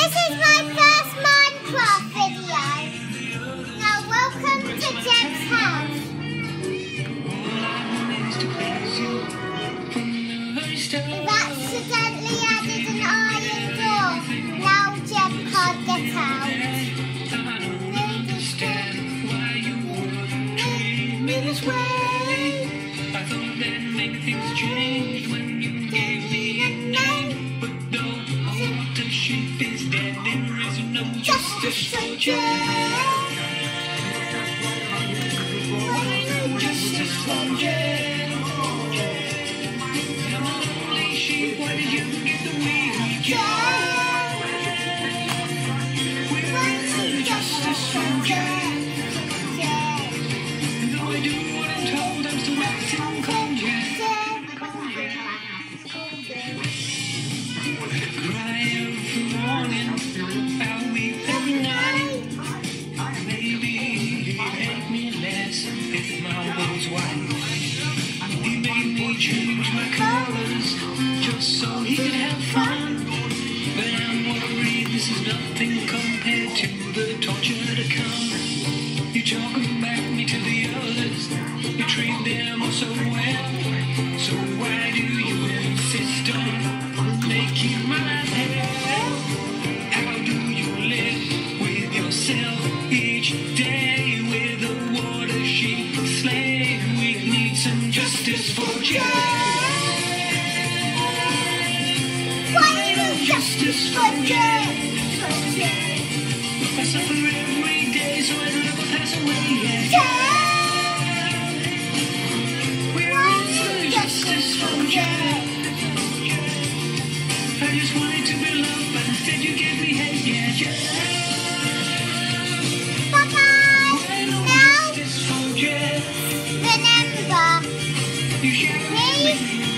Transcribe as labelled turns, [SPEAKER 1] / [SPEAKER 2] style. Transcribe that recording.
[SPEAKER 1] This is my first Minecraft video. Now welcome to Jeb's house. We've accidentally added an iron door. Now Jeb can't get out.
[SPEAKER 2] I thought that maybe things changed when you gave me a name, but though the ship is dead, there is no justice for Jeb. No justice for Jeb. I'm a lonely sheep. Why did you get the wheel, Jeb? We want some justice for Jeb. Though I do what I'm told, I'm still acting cold, Jeb. Cry out for morning, I'll weep every night. Maybe he'd hate me less if my was white. He made me change my colors just so he could have fun. But I'm worried this is nothing compared to the torture to come. You talk about me to the others, you treat them all so well. So why do you insist on making my life hell? How do you live with yourself each day with a water sheep slave? We need some justice for Jeb.
[SPEAKER 1] Why no justice for Jeb?
[SPEAKER 2] I suffer every day, so I'd rather pass away. We want some justice for Jeb. I just wanted to be loved, but instead you gave me hate, yeah, Jeb.
[SPEAKER 1] Bye-bye.
[SPEAKER 2] No
[SPEAKER 1] Now,
[SPEAKER 2] justice for Jeb.
[SPEAKER 1] remember,
[SPEAKER 2] You shall
[SPEAKER 1] me